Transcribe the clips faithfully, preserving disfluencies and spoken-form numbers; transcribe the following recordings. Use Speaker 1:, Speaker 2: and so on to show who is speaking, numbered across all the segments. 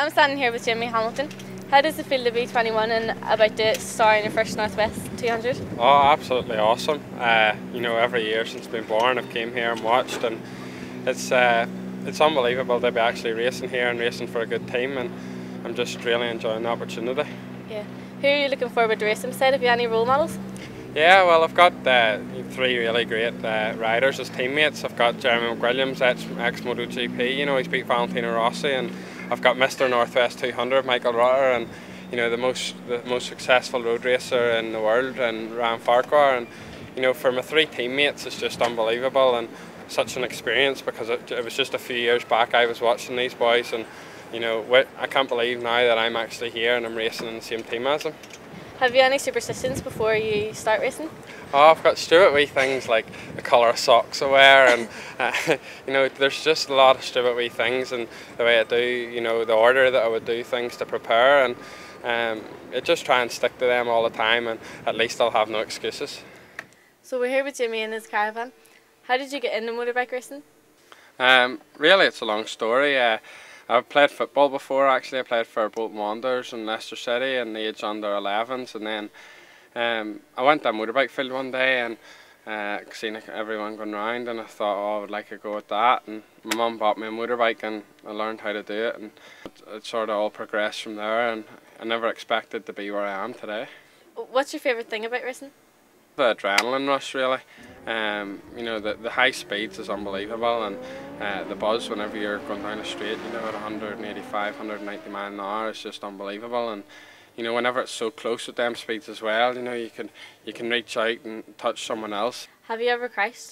Speaker 1: I'm standing here with Jimmy Hamilton. How does it feel to be twenty-one and about to star in your first Northwest two hundred?
Speaker 2: Oh, absolutely awesome. Uh, you know, every year since I've been born I've came here and watched, and it's uh, it's unbelievable to be actually racing here and racing for a good team, and I'm just really enjoying the opportunity.
Speaker 1: Yeah. Who are you looking forward to racing beside? Have you any role models?
Speaker 2: Yeah, well, I've got uh, three really great uh, riders as teammates. I've got Jeremy McWilliams, ex, ex MotoGP, you know, he's beat Valentino Rossi, and I've got Mister Northwest two hundred, Michael Rutter, and you know, the most the most successful road racer in the world, and Ryan Farquhar. And you know, for my three teammates, it's just unbelievable and such an experience, because it, it was just a few years back I was watching these boys, and you know, I can't believe now that I'm actually here and I'm racing in the same team as them.
Speaker 1: Have you any superstitions before you start racing?
Speaker 2: Oh, I've got stupid wee things like the colour of socks I wear, and uh, you know, there's just a lot of stupid wee things, and the way I do, you know, the order that I would do things to prepare, and um, I just try and stick to them all the time, and at least I'll have no excuses.
Speaker 1: So we're here with Jimmy in his caravan. How did you get into motorbike racing?
Speaker 2: Um, really, it's a long story. Uh, I've played football before, actually. I played for Bolton Wanderers and Leicester City in the age under elevens, and then um, I went to a motorbike field one day and uh, seen everyone going round, and I thought, oh, I would like to go with that, and my mum bought me a motorbike and I learned how to do it, and it, it sort of all progressed from there, and I never expected to be where I am today.
Speaker 1: What's your favourite thing about racing?
Speaker 2: The adrenaline rush, really. Um, you know, the, the high speeds is unbelievable, and uh, the buzz whenever you're going down a straight, you know, at one eighty-five, one ninety mile an hour is just unbelievable. And you know, whenever it's so close with them speeds as well, you know, you can you can reach out and touch someone else.
Speaker 1: Have you ever crashed?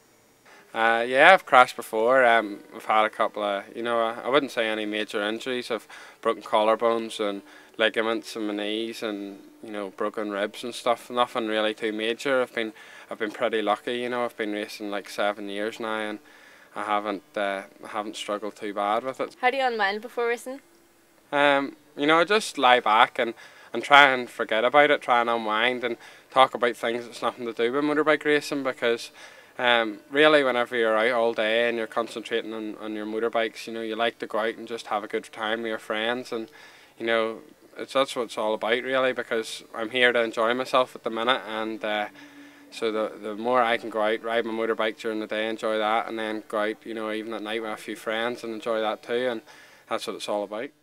Speaker 2: Uh, yeah, I've crashed before. Um, I've had a couple of, you know, I wouldn't say any major injuries. I've broken collarbones and ligaments in my knees, and you know, broken ribs and stuff. Nothing really too major. I've been I've been pretty lucky. You know, I've been racing like seven years now, and I haven't uh, I haven't struggled too bad with it.
Speaker 1: How do you unwind before racing?
Speaker 2: Um, you know, I just lie back and and try and forget about it, try and unwind and talk about things that's nothing to do with motorbike racing, because um, really, whenever you're out all day and you're concentrating on, on your motorbikes, you know, you like to go out and just have a good time with your friends, and you know, it's that's what it's all about, really, because I'm here to enjoy myself at the minute, and uh, so the the more I can go out, ride my motorbike during the day, enjoy that, and then go out, you know, even at night with a few friends and enjoy that too, and that's what it's all about.